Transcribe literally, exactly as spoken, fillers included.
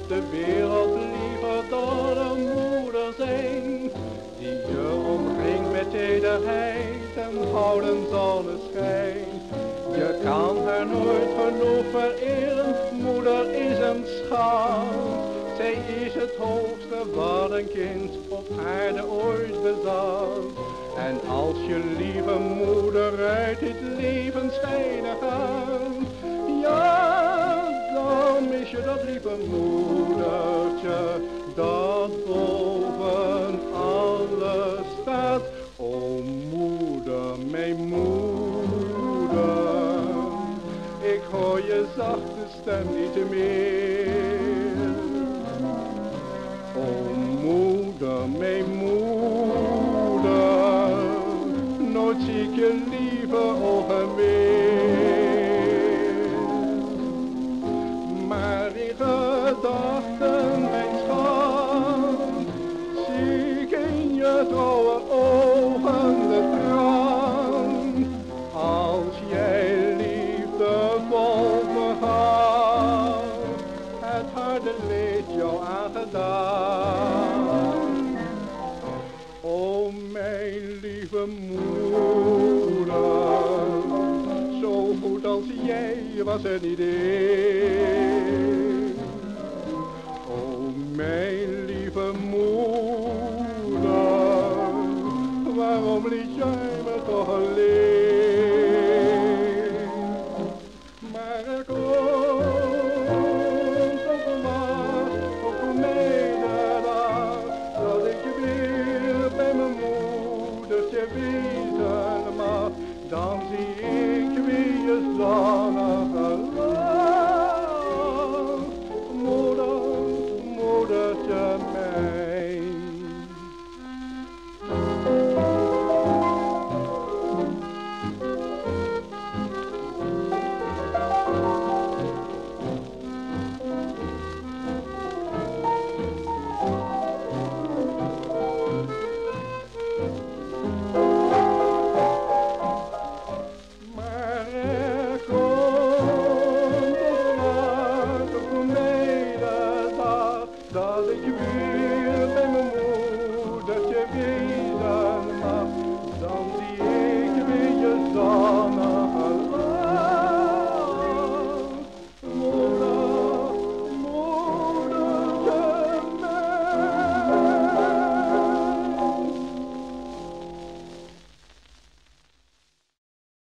de wereld liever dan een moeder zijn, die je omringt met tederheid en gouden zonneschijn. Je kan haar nooit genoeg vereren, moeder is een schat. Zij is het hoogste wat een kind op aarde ooit bezat. En als je lieve moeder uit dit leven schijnen gaat, ja, dan mis je dat lieve moedertje dat boven alles staat. O moeder, mijn moeder, ik hoor je zachte stem niet meer. O moeder, mijn moeder, nooit zie ik je lieve ogen meer. Maar in gedachten, mijn schat, zie ik in je trouwe ogen de traan. Als jij liefdevol me had, het harde leed jou aangedaan. O mijn lieve moeder, zo goed als jij was er niet één. O mijn lieve moeder, waarom liet jij me toch alleen? Maar er komt ook een dag, ook een mededag, dat ik je weer bij mijn moedertje wezen mag. Dan zie ik weer je zonnige lach, moeder, moedertje mijn. Dat ik weer